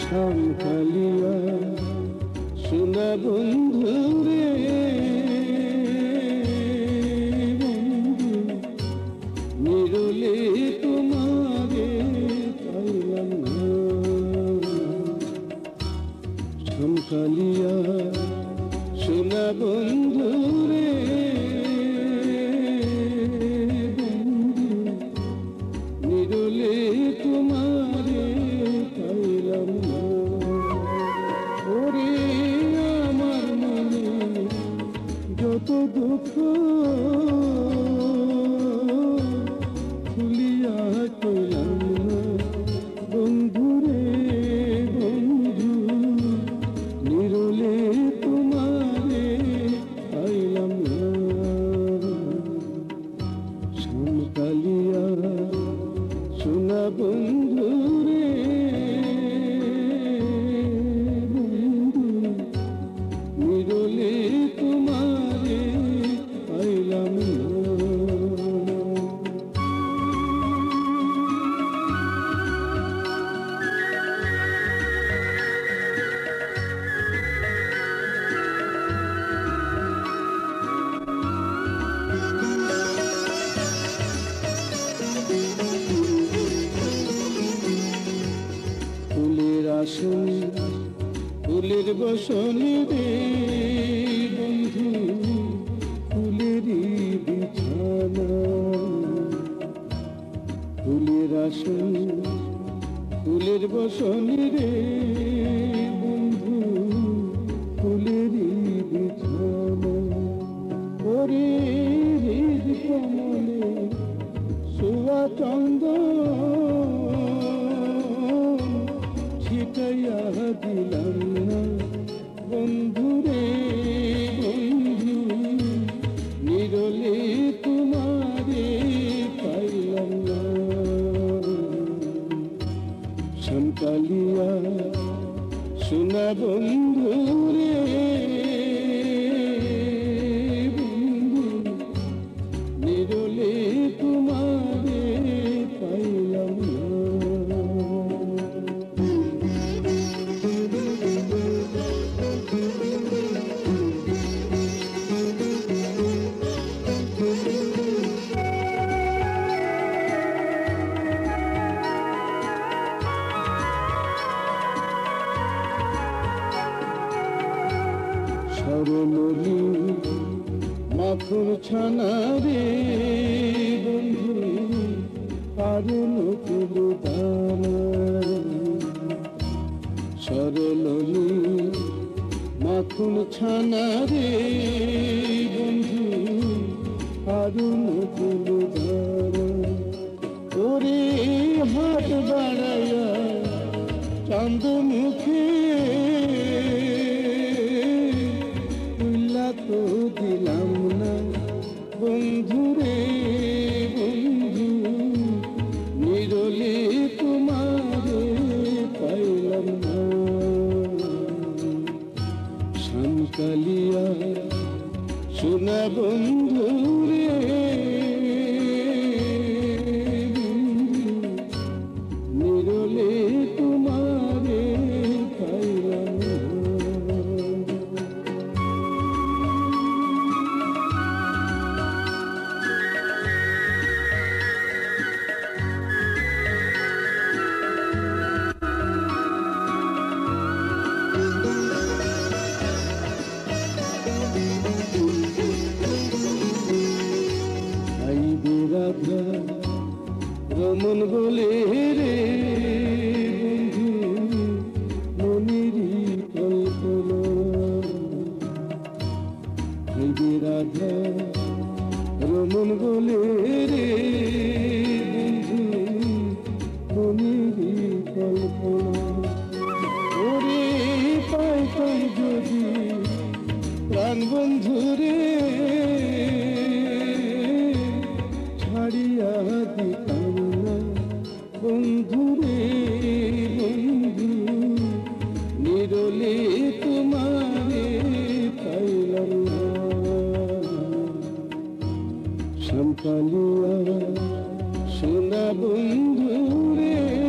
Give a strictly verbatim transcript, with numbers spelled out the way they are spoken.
শ্যামকালিয়া সোনা বন্ধু রে বন্ধু নিরলে তোমারে পাইলাম না শ্যামকালিয়া সোনা বন্ধু রে বন্ধু নিরলে তোমারে পাইলাম না ওরে আমার মনে যত দুঃখ খুলিয়া কইলাম না বন্ধু রে বন্ধু নিরলে তোমারে পাইলাম না শ্যামকালিয়া সোনা বন্ধু রে নিরলে তোমারে পাইলাম না ফুলের আসন ফুলের বসনে রে বন্ধু ফুলেরই বিছানা ফুলের আসন ফুলের বসনে রে বন্ধু ফুলেরই বিছানা ওরে হৃদ কমলে সোয়া চন্দন ছিটাইয়া দিলাম না বন্ধু রে বন্ধু নিরলে তোমারে পাইলাম না শ্যামকালিয়া সোনা বন্ধু রে বন্ধু নিরলে তোমারে পাইলাম না সরললি মাখন ছানা রে বন্ধু কারণ কুলো দানা সরললি মাখন ছানা রে বন্ধু কারণ কুলো দানা ওরে হাত বাড়াইয়া চাঁদ মুখে তো দিলাম না বন্ধু রে বন্ধু নিরলে তোমারে পাইলাম না শ্যামকালিয়া সোনা বন্ধু রে নিরলে তোমারে পাইলাম না রাধা রমন বলে রে বন্ধু মনেরই কল্পনা হইবে রাধা রমন বলে রে বন্ধু মনেরই কল্পনা ওরে পাইতাম যদি প্রাণ বন্ধু রে ছাড়িয়া দিতাম না বন্ধু রে বন্ধু নিরলে তোমারে পাইলাম না শ্যামকালিয়া সোনা বন্ধু রে